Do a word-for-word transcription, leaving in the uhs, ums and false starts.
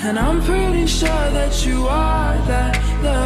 And I'm pretty sure that you are that, the